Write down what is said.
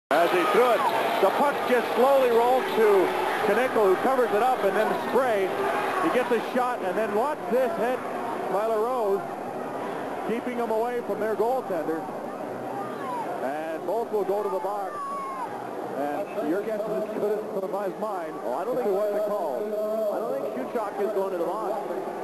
As he threw it, the puck just slowly rolls to Knickel, who covers it up, and then Spray. He gets a shot, and then watch this hit by Larose, keeping them away from their goaltender. And both will go to the box. And your guess is as good as mine. Oh, I don't think what the call. I don't think Shuchuk is going to the box.